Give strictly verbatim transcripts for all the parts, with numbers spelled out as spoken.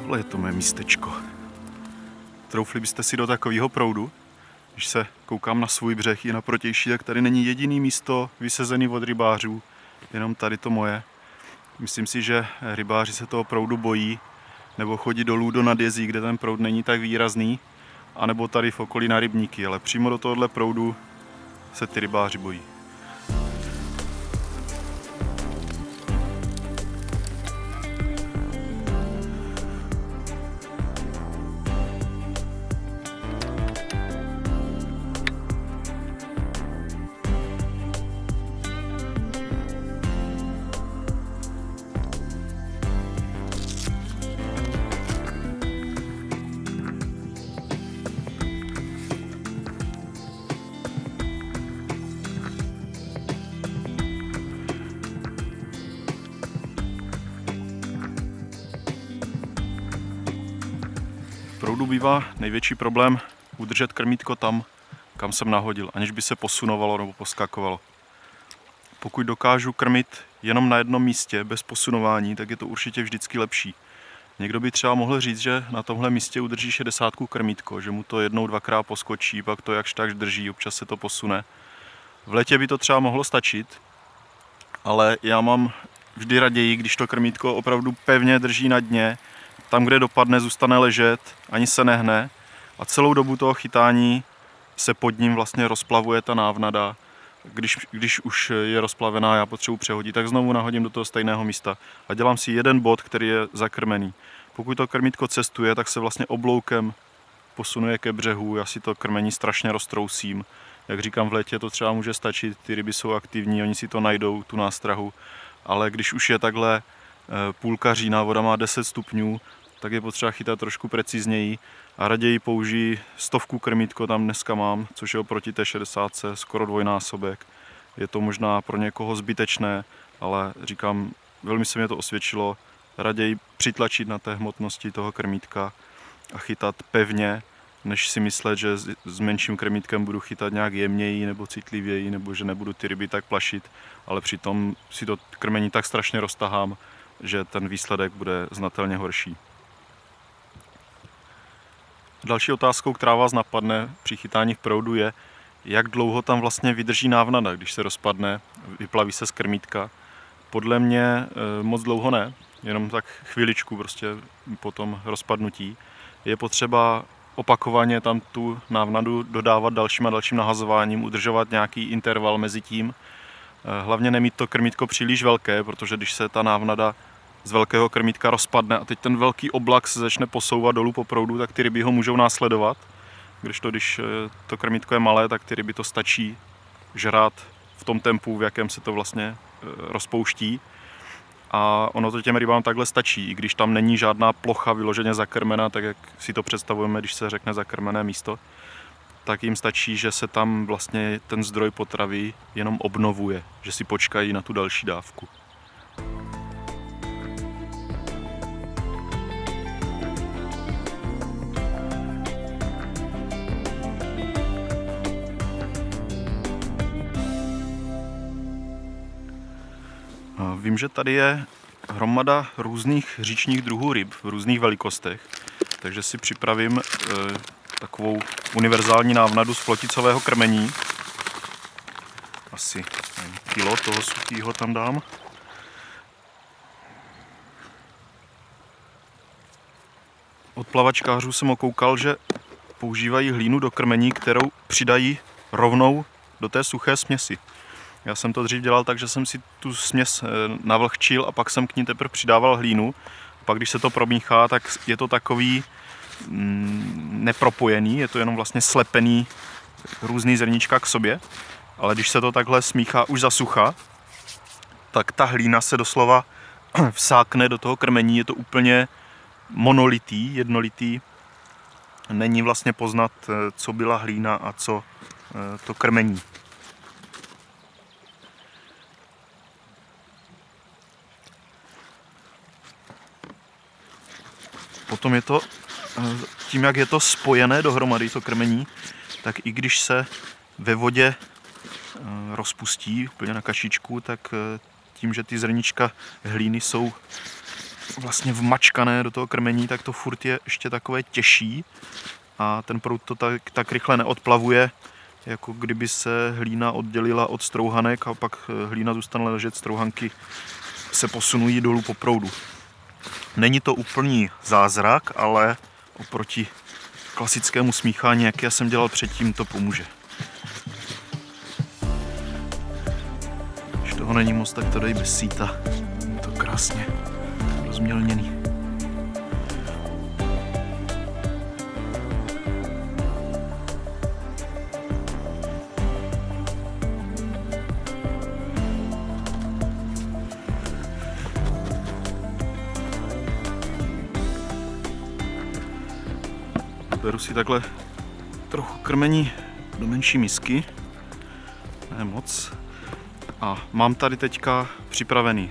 Tohle je to mé místečko. Troufli byste si do takového proudu? Když se koukám na svůj břeh i na protější, tak tady není jediný místo vysezený od rybářů, jenom tady to moje. Myslím si, že rybáři se toho proudu bojí, nebo chodí dolů do Nadjezí, kde ten proud není tak výrazný, anebo tady v okolí na rybníky, ale přímo do tohohle proudu se ty rybáři bojí. V proudu bývá největší problém udržet krmítko tam, kam jsem nahodil, aniž by se posunovalo nebo poskakovalo. Pokud dokážu krmit jenom na jednom místě bez posunování, tak je to určitě vždycky lepší. Někdo by třeba mohl říct, že na tomhle místě udrží šedesátku krmítko, že mu to jednou, dvakrát poskočí, pak to jakž takž drží, občas se to posune. V létě by to třeba mohlo stačit, ale já mám vždy raději, když to krmítko opravdu pevně drží na dně, tam, kde dopadne, zůstane ležet, ani se nehne a celou dobu toho chytání se pod ním vlastně rozplavuje ta návnada. Když, když už je rozplavená, já potřebuji přehodit, tak znovu nahodím do toho stejného místa a dělám si jeden bod, který je zakrmený. Pokud to krmítko cestuje, tak se vlastně obloukem posunuje ke břehu, já si to krmení strašně roztrousím. Jak říkám, v létě to třeba může stačit, ty ryby jsou aktivní, oni si to najdou, tu nástrahu, ale když už je takhle půlka října, voda má deset stupňů, tak je potřeba chytat trošku precizněji a raději použiji stovku krmítko, tam dneska mám, což je oproti té šedesátce skoro dvojnásobek. Je to možná pro někoho zbytečné, ale říkám, velmi se mě to osvědčilo, raději přitlačit na té hmotnosti toho krmítka a chytat pevně, než si myslet, že s menším krmítkem budu chytat nějak jemněji nebo citlivěji, nebo že nebudu ty ryby tak plašit, ale přitom si to krmení tak strašně roztahám, že ten výsledek bude znatelně horší. Další otázkou, která vás napadne při chytání v proudu, je, jak dlouho tam vlastně vydrží návnada, když se rozpadne, vyplaví se z krmítka. Podle mě e, moc dlouho ne, jenom tak chviličku prostě po tom rozpadnutí. Je potřeba opakovaně tam tu návnadu dodávat dalším a dalším nahazováním, udržovat nějaký interval mezi tím. E, hlavně nemít to krmítko příliš velké, protože když se ta návnada z velkého krmítka rozpadne a teď ten velký oblak se začne posouvat dolů po proudu, tak ty ryby ho můžou následovat. Když to, když to krmítko je malé, tak ty ryby to stačí žrát v tom tempu, v jakém se to vlastně rozpouští. A ono to těm rybám takhle stačí, i když tam není žádná plocha vyloženě zakrmená, tak jak si to představujeme, když se řekne zakrmené místo, tak jim stačí, že se tam vlastně ten zdroj potravy jenom obnovuje, že si počkají na tu další dávku. Vím, že tady je hromada různých říčních druhů ryb v různých velikostech, takže si připravím e, takovou univerzální návnadu z ploticového krmení. Asi kilo toho suchýho tam dám. Od plavačkářů jsem okoukal, že používají hlínu do krmení, kterou přidají rovnou do té suché směsi. Já jsem to dřív dělal tak, že jsem si tu směs navlhčil a pak jsem k ní teprve přidával hlínu. Pak když se to promíchá, tak je to takový mm, nepropojený, je to jenom vlastně slepený různý zrníčka k sobě. Ale když se to takhle smíchá už za sucha, tak ta hlína se doslova vsákne do toho krmení, je to úplně monolitý, jednolitý. Není vlastně poznat, co byla hlína a co to krmení. Potom je to, tím jak je to spojené dohromady, to krmení, tak i když se ve vodě rozpustí úplně na kašičku, tak tím, že ty zrníčka hlíny jsou vlastně vmačkané do toho krmení, tak to furt je ještě takové těžší a ten proud to tak, tak rychle neodplavuje, jako kdyby se hlína oddělila od strouhanek a pak hlína zůstane ležet, strouhanky se posunují dolů po proudu. Není to úplný zázrak, ale oproti klasickému smíchání, jak já jsem dělal předtím, to pomůže. Když toho není moc, tak to dej bez síta. Je to krásně rozmělněný. Beru si takhle trochu krmení do menší misky, ne moc. A mám tady teďka připravený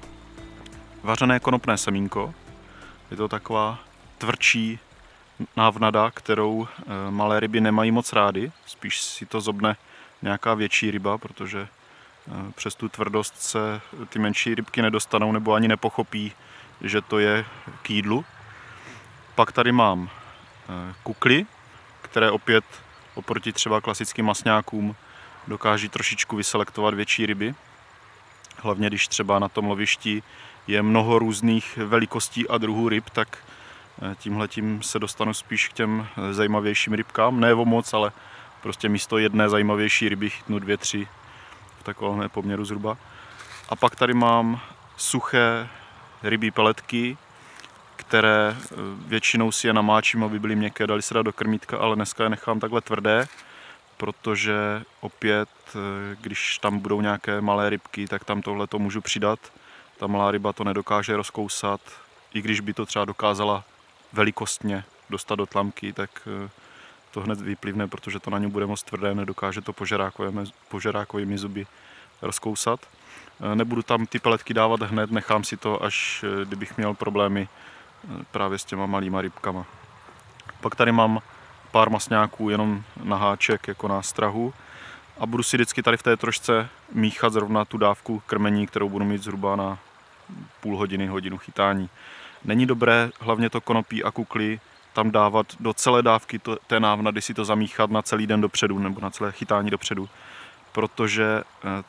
vařené konopné semínko. Je to taková tvrdší návnada, kterou malé ryby nemají moc rády. Spíš si to zobne nějaká větší ryba, protože přes tu tvrdost se ty menší rybky nedostanou nebo ani nepochopí, že to je k jídlu. Pak tady mám kukly, které opět oproti třeba klasickým masňákům dokáží trošičku vyselektovat větší ryby. Hlavně když třeba na tom lovišti je mnoho různých velikostí a druhů ryb, tak tímhletím se dostanu spíš k těm zajímavějším rybkám. Ne o moc, ale prostě místo jedné zajímavější ryby chytnu dvě, tři v takovém poměru zhruba. A pak tady mám suché rybí peletky, které většinou si je namáčím, aby byly měkké, dali se dát do krmítka, ale dneska je nechám takhle tvrdé, protože opět, když tam budou nějaké malé rybky, tak tam tohle to můžu přidat. Ta malá ryba to nedokáže rozkousat, i když by to třeba dokázala velikostně dostat do tlamky, tak to hned vyplivne, protože to na něm bude moc tvrdé, nedokáže to požerákovými, požerákovými zuby rozkousat. Nebudu tam ty peletky dávat hned, nechám si to, až kdybych měl problémy právě s těma malýma rybkama. Pak tady mám pár masňáků jenom na háček jako nástrahu a budu si vždycky tady v té trošce míchat zrovna tu dávku krmení, kterou budu mít zhruba na půl hodiny, hodinu chytání. Není dobré hlavně to konopí a kukly tam dávat do celé dávky té návnady, si to zamíchat na celý den dopředu nebo na celé chytání dopředu, protože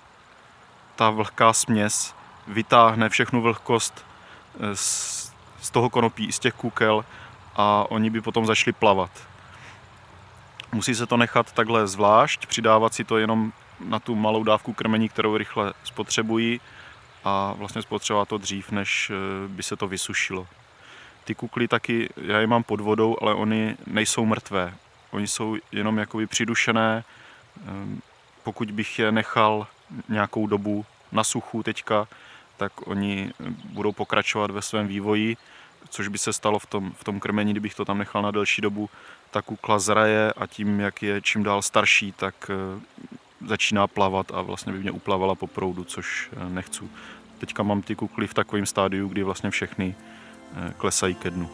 ta vlhká směs vytáhne všechnu vlhkost z z toho konopí i z těch kukel a oni by potom začali plavat. Musí se to nechat takhle zvlášť, přidávat si to jenom na tu malou dávku krmení, kterou rychle spotřebují a vlastně spotřebovat to dřív, než by se to vysušilo. Ty kukly taky, já je mám pod vodou, ale oni nejsou mrtvé. Oni jsou jenom jakoby přidušené. Pokud bych je nechal nějakou dobu na suchu teďka, tak oni budou pokračovat ve svém vývoji, což by se stalo v tom, v tom krmení, kdybych to tam nechal na delší dobu. Ta kukla zraje a tím, jak je čím dál starší, tak začíná plavat a vlastně by mě uplavala po proudu, což nechci. Teďka mám ty kukly v takovém stádiu, kdy vlastně všechny klesají ke dnu.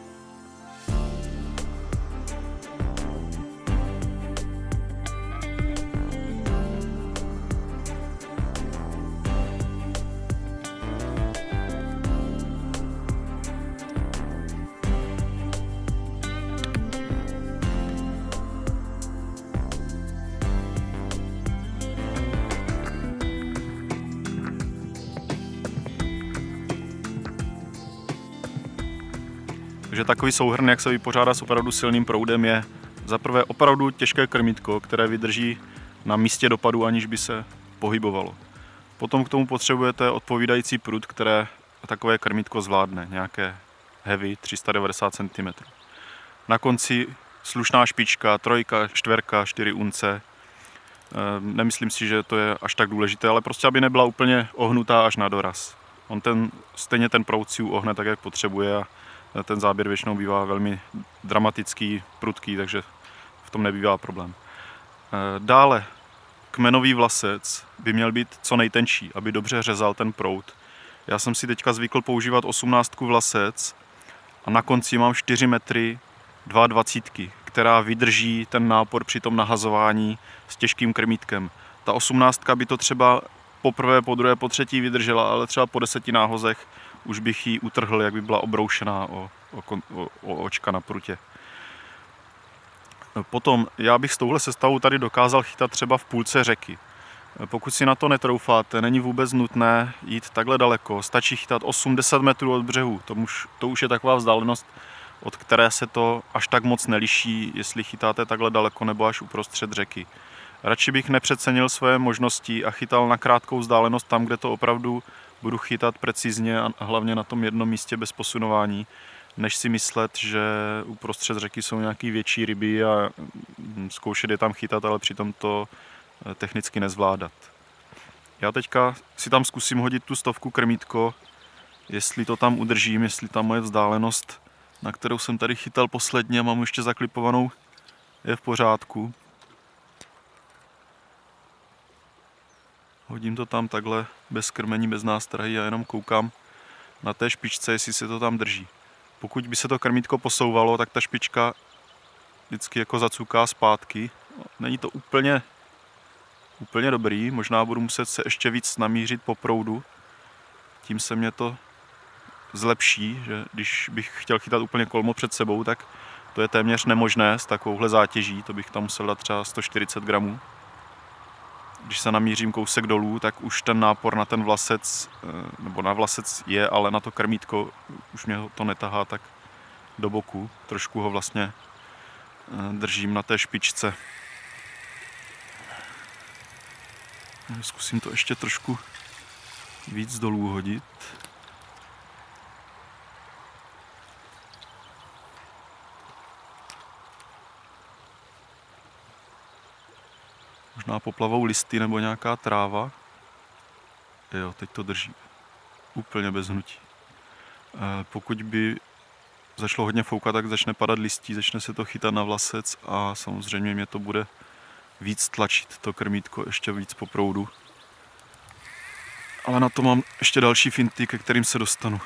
Takže takový souhrn, jak se vypořádá s opravdu silným proudem, je za prvé opravdu těžké krmítko, které vydrží na místě dopadu, aniž by se pohybovalo. Potom k tomu potřebujete odpovídající prud, které takové krmítko zvládne, nějaké heavy tři sta devadesát centimetrů. Na konci slušná špička, trojka, čtverka, čtyři unce. Nemyslím si, že to je až tak důležité, ale prostě aby nebyla úplně ohnutá až na doraz. On ten, stejně ten proud si ohne tak, jak potřebuje a ten záběr většinou bývá velmi dramatický, prudký, takže v tom nebývá problém. Dále kmenový vlasec by měl být co nejtenčí, aby dobře řezal ten proud. Já jsem si teďka zvykl používat osmnáctku vlasec a na konci mám čtyři metry dvacet dva, která vydrží ten nápor při tom nahazování s těžkým krmítkem. Ta osmnáctka by to třeba poprvé, po druhé, po třetí vydržela, ale třeba po deseti náhozech už bych ji utrhl, jak by byla obroušená o, o, o, o očka na prutě. Potom já bych s touhle sestavou tady dokázal chytat třeba v půlce řeky. Pokud si na to netroufáte, není vůbec nutné jít takhle daleko. Stačí chytat osm deset metrů od břehu. To už, to už je taková vzdálenost, od které se to až tak moc neliší, jestli chytáte takhle daleko nebo až uprostřed řeky. Radši bych nepřecenil své možnosti a chytal na krátkou vzdálenost tam, kde to opravdu budu chytat precizně a hlavně na tom jednom místě bez posunování, než si myslet, že uprostřed řeky jsou nějaký větší ryby a zkoušet je tam chytat, ale přitom to technicky nezvládat. Já teďka si tam zkusím hodit tu stovku krmítko, jestli to tam udržím, jestli ta moje vzdálenost, na kterou jsem tady chytal posledně a mám ještě zaklipovanou, je v pořádku. Hodím to tam takhle bez krmení, bez nástrahy a jenom koukám na té špičce, jestli se to tam drží. Pokud by se to krmítko posouvalo, tak ta špička vždycky jako zacuká zpátky. Není to úplně, úplně dobrý, možná budu muset se ještě víc namířit po proudu. Tím se mě to zlepší, že když bych chtěl chytat úplně kolmo před sebou, tak to je téměř nemožné s takovouhle zátěží, to bych tam musel dát třeba sto čtyřicet gramů. Když se namířím kousek dolů, tak už ten nápor na ten vlasec, nebo na vlasec je, ale na to krmítko už mě to netahá tak do boku. Trošku ho vlastně držím na té špičce. Zkusím to ještě trošku víc dolů hodit. Možná poplavou listy nebo nějaká tráva. Jo, teď to drží. Úplně bez hnutí. Pokud by začalo hodně foukat, tak začne padat listí, začne se to chytat na vlasec a samozřejmě mě to bude víc tlačit, to krmítko ještě víc po proudu. Ale na to mám ještě další finty, ke kterým se dostanu.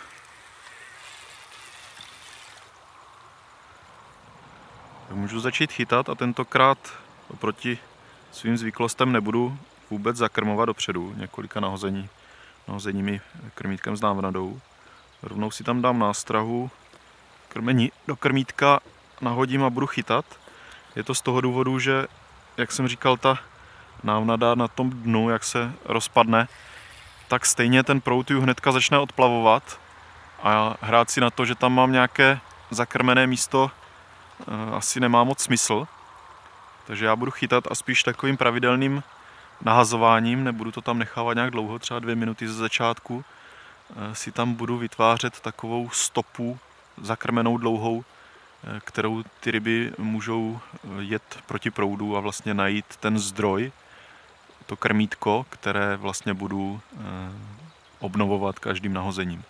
Tak můžu začít chytat a tentokrát oproti svým zvyklostem nebudu vůbec zakrmovat dopředu několika nahození, nahozeními krmítkem s návnadou. Rovnou si tam dám nástrahu, krmení do krmítka nahodím a budu chytat. Je to z toho důvodu, že, jak jsem říkal, ta návnada na tom dnu, jak se rozpadne, tak stejně ten proud ju hnedka začne odplavovat a hrát si na to, že tam mám nějaké zakrmené místo, asi nemá moc smysl. Takže já budu chytat a spíš takovým pravidelným nahazováním, nebudu to tam nechávat nějak dlouho, třeba dvě minuty ze začátku, si tam budu vytvářet takovou stopu zakrmenou dlouhou, kterou ty ryby můžou jet proti proudu a vlastně najít ten zdroj, to krmítko, které vlastně budu obnovovat každým nahozením.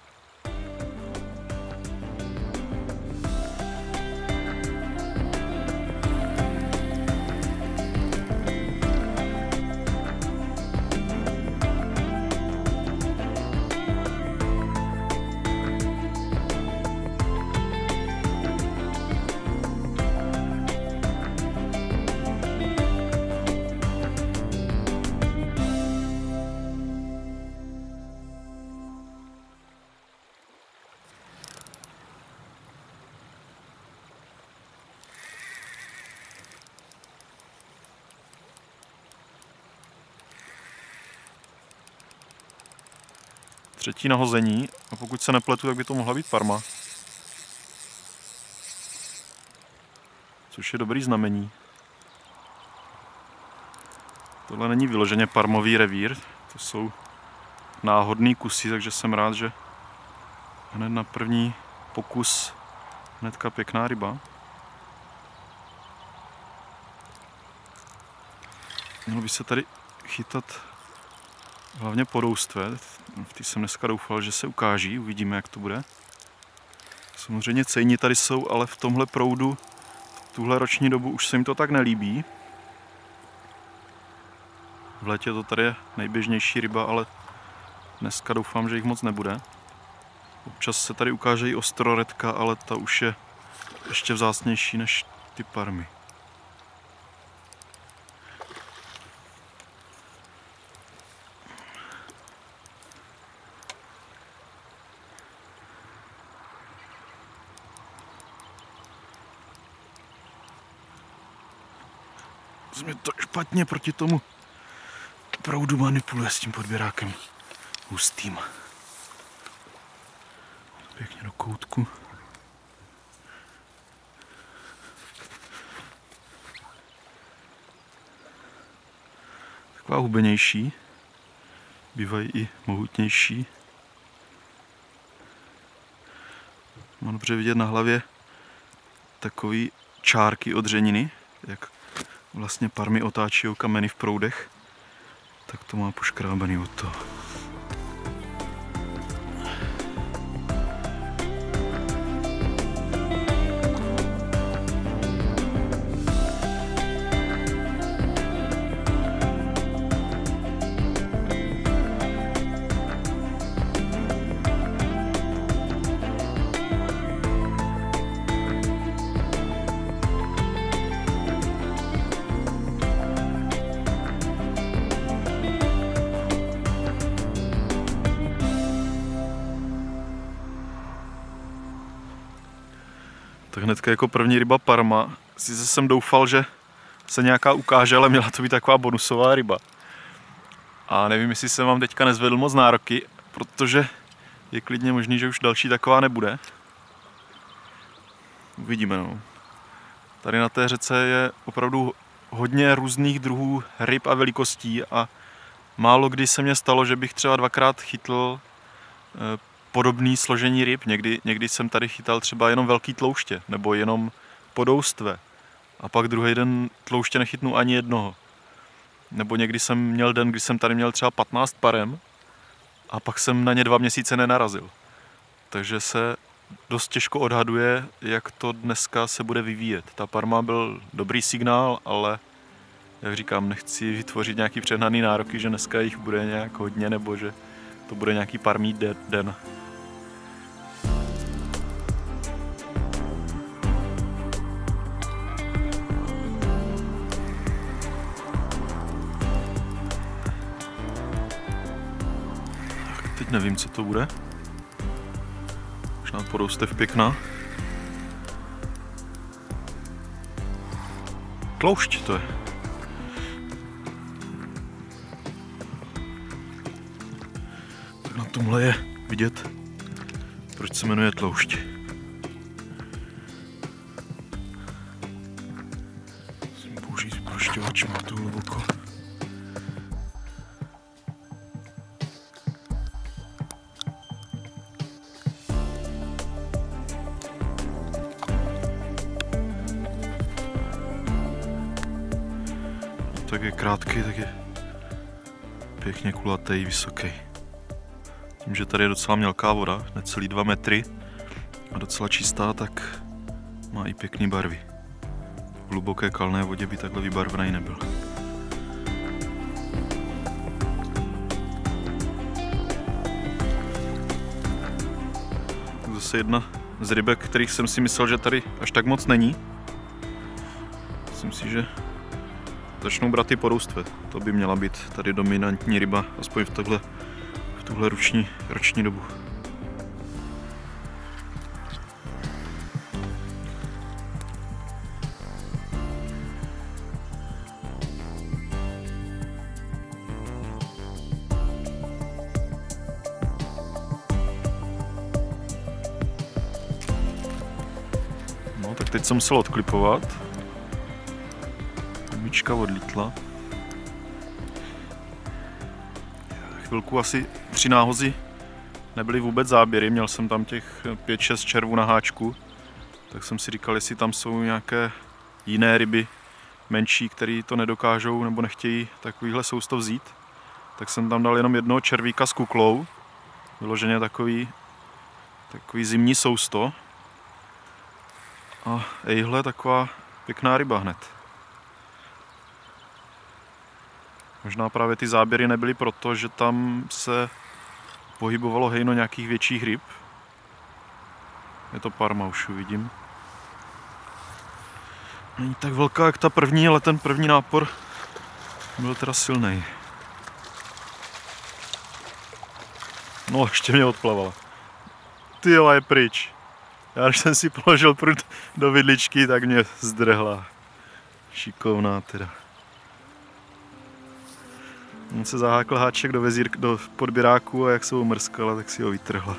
Třetí nahození, a pokud se nepletu, tak by to mohla být parma. Což je dobrý znamení. Tohle není vyloženě parmový revír, to jsou náhodný kusy, takže jsem rád, že hned na první pokus hnedka pěkná ryba. Mělo by se tady chytat hlavně podoustve. V té jsem dneska doufal, že se ukáží, uvidíme, jak to bude. Samozřejmě cejni tady jsou, ale v tomhle proudu v tuhle roční dobu už se jim to tak nelíbí. V létě to tady je nejběžnější ryba, ale dneska doufám, že jich moc nebude. Občas se tady ukáže i ostroredka, ale ta už je ještě vzácnější než ty parmy. mě to špatně proti tomu proudu manipuluje s tím podběrákem hustým. Pěkně do koutku. Taková hubenější. Bývají i mohutnější. Mám dobře vidět na hlavě takový čárky od řeniny, jak vlastně parmy otáčí kameny v proudech. Tak to má poškrábaný od toho. Tak hnedka jako první ryba parma. Sice jsem doufal, že se nějaká ukáže, ale měla to být taková bonusová ryba. A nevím, jestli jsem vám teďka nezvedl moc nároky, protože je klidně možný, že už další taková nebude. Uvidíme, no. Tady na té řece je opravdu hodně různých druhů ryb a velikostí a málo kdy se mně stalo, že bych třeba dvakrát chytl podobné složení ryb. Někdy, někdy jsem tady chytal třeba jenom velký tlouště nebo jenom podoustve a pak druhý den tlouště nechytnu ani jednoho. Nebo někdy jsem měl den, kdy jsem tady měl třeba patnáct parem a pak jsem na ně dva měsíce nenarazil. Takže se dost těžko odhaduje, jak to dneska se bude vyvíjet. Ta parma byl dobrý signál, ale jak říkám, nechci vytvořit nějaký přehnaný nároky, že dneska jich bude nějak hodně nebo že to bude nějaký parmí den. Tak teď nevím, co to bude. Možná poroustev pěkná. Tloušť to je. Tak na tomhle je vidět, proč se jmenuje tloušť. Musím použít prošťovač, má to hluboko. Tak je krátký, tak je pěkně kulatý, vysoký. Tím, že tady je docela mělká voda, necelý dva metry a docela čistá, tak má i pěkný barvy. V hluboké kalné vodě by takhle vybarvený nebyl. Zase jedna z rybek, kterých jsem si myslel, že tady až tak moc není. Myslím si, že začnou brát i podoustve. To by měla být tady dominantní ryba, aspoň v, tohle, v tuhle roční, roční dobu. No tak teď jsem musel odklipovat. Myčka odlítla. Chvilku asi při náhozi nebyly vůbec záběry, měl jsem tam těch pět šest červů na háčku, tak jsem si říkal, jestli tam jsou nějaké jiné ryby, menší, které to nedokážou nebo nechtějí takovýhle sousto vzít. Tak jsem tam dal jenom jednoho červíka s kuklou, vyloženě takový, takový zimní sousto. A ejhle, taková pěkná ryba hned. Možná právě ty záběry nebyly proto, že tam se pohybovalo hejno nějakých větších ryb. Je to parma, už vidím. Není tak velká jak ta první, ale ten první nápor byl teda silný. No, ještě mě odplavala. Ty jo, je pryč. Já když jsem si položil prut do vidličky, tak mě zdrhla. Šikovná teda. On se zahákl háček do, vezír, do podběráku a jak se ho umrskala, tak si ho vytrhla.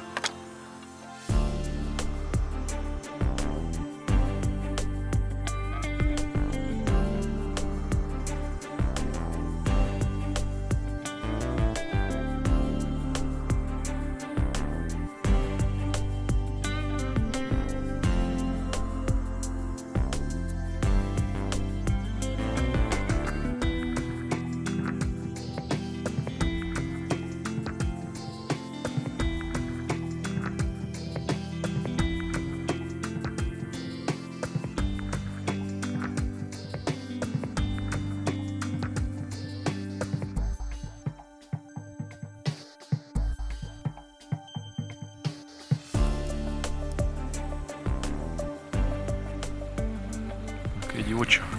Takový divočák.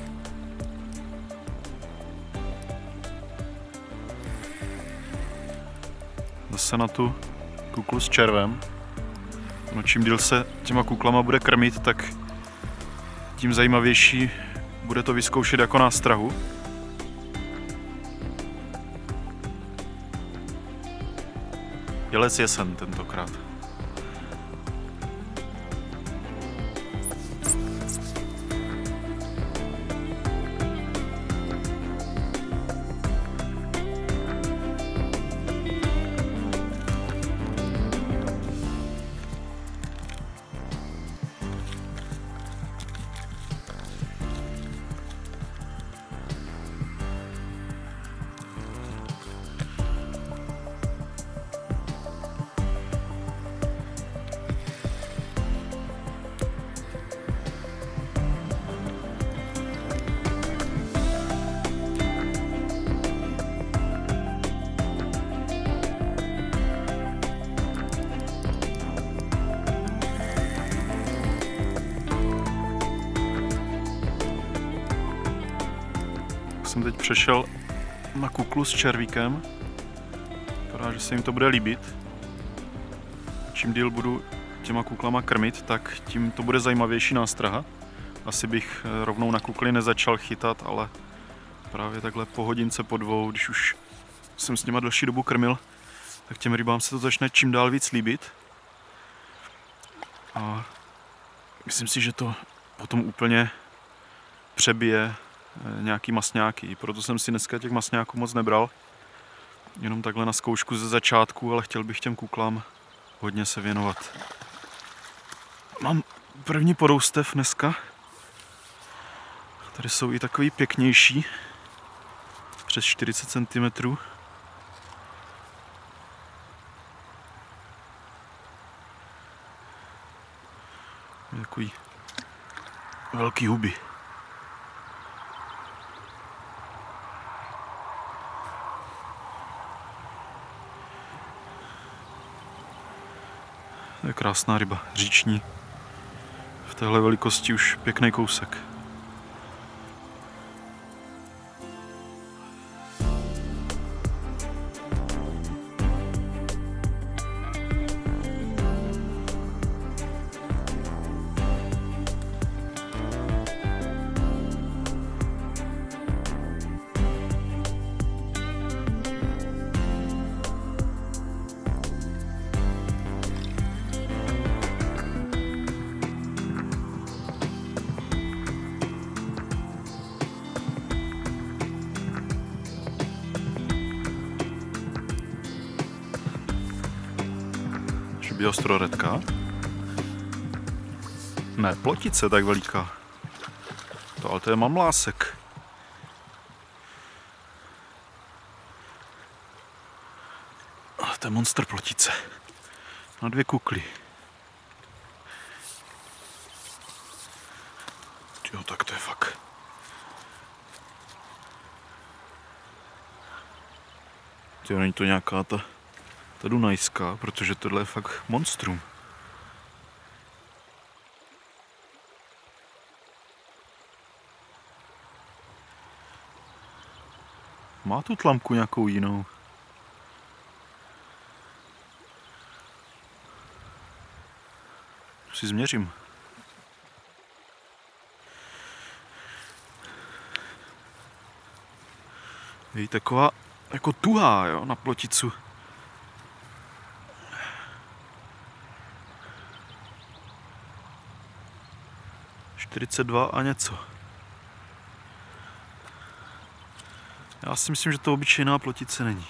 Zase na tu kuklu s červem. No, čím díl se těma kuklama bude krmit, tak tím zajímavější bude to vyzkoušet jako nástrahu. Jelec jesen tentokrát. Jsem teď přešel na kuklu s červíkem. Vypadá, že se jim to bude líbit. Čím díl budu těma kuklama krmit, tak tím to bude zajímavější nástraha. Asi bych rovnou na kukli nezačal chytat, ale právě takhle po hodince, po dvou, když už jsem s nima delší dobu krmil, tak těm rybám se to začne čím dál víc líbit. A myslím si, že to potom úplně přebije nějaký masňáky. Proto jsem si dneska těch masňáků moc nebral. Jenom takhle na zkoušku ze začátku, ale chtěl bych těm kuklám hodně se věnovat. Mám první porůstev dneska. Tady jsou i takový pěknější. Přes čtyřicet centimetrů. Takový velký huby. To je krásná ryba, říční. V téhle velikosti už pěkný kousek. Biostroredka. Ne, plotice tak veliká. To, ale to je mamlásek. A to je monster plotice. Na dvě kukly. Jo, tak to je fakt. Jo, není to nějaká ta ta dunajská, protože tohle je fakt monstrum. Má tu tlamku nějakou jinou. Si změřím. Je taková jako tuhá, jo, na ploticu. čtyřicet dva a něco. Já si myslím, že to obyčejná plotice není.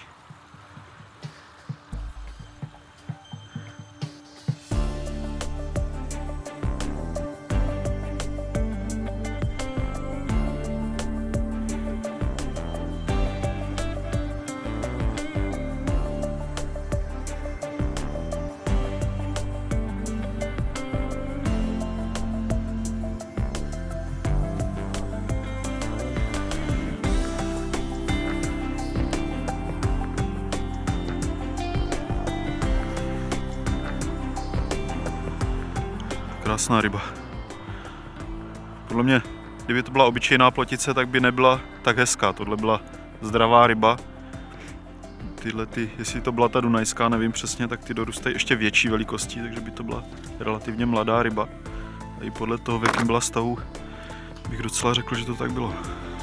Krásná ryba. Podle mě, kdyby to byla obyčejná plotice, tak by nebyla tak hezká. Tohle byla zdravá ryba. Tyhle ty, jestli to byla ta dunajská, nevím přesně, tak ty dorůstají ještě větší velikostí, takže by to byla relativně mladá ryba. A i podle toho, v jakém byla stavu, bych docela řekl, že to tak bylo.